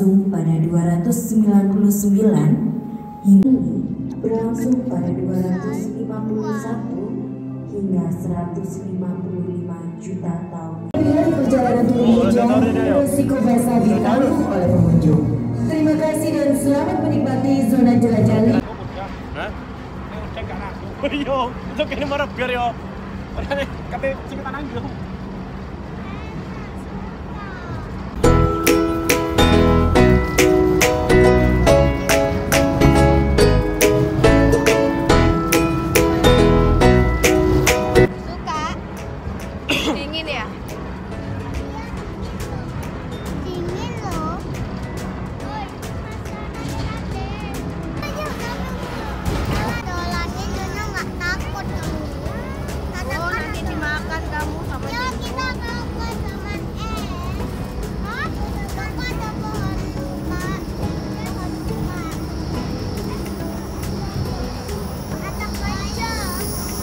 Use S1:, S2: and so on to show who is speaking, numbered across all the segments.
S1: berlangsung pada 299 hingga berlangsung pada 251 hingga 155 juta tahun.
S2: Pilihan perjalanan turun hujan, resiko basah ditanggung oleh pengunjung. Terima kasih dan selamat menikmati zona jelajah.
S3: Yo, itu kayaknya marah biar yo. Kata sing tanang yo.
S4: Suka? Dingin ya?
S5: Dingin loh. Dolangnya Nyonya nggak takut kamu.
S4: Oh, nanti dimakan kamu sama
S5: Ya kita mau ke taman Hah? Bapak ada pohon bunga. Ada pohon bunga. Ada gajah.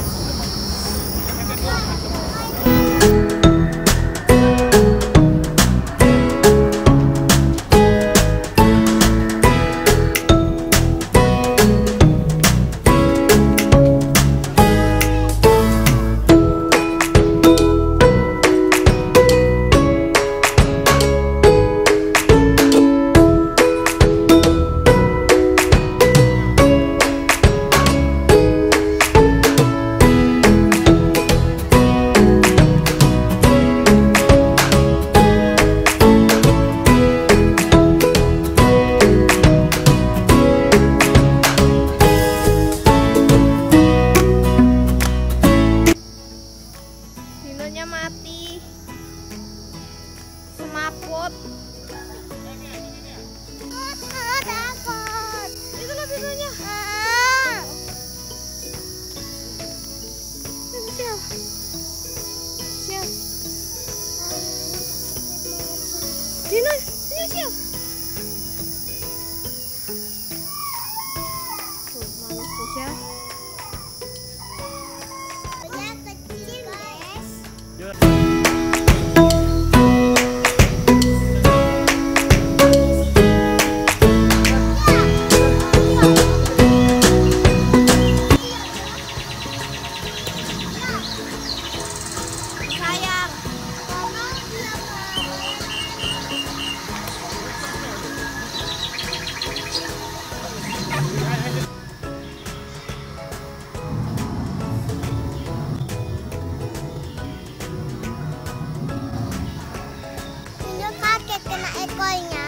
S4: Dinonya mati. Semaput.
S5: Takut.
S4: Itu loh dinonya. Siap. Siap. Dino, siap. Tuh, males tuh siap.
S5: Dia kecil, guys.
S4: Sayang.
S5: Dia kaget kena ekornya.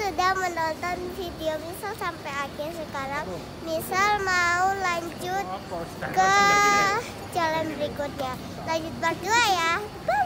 S5: sudah menonton video Misal sampai akhir. Sekarang Misal mau lanjut ke jalan berikutnya. Lanjut part 2 ya. Bye.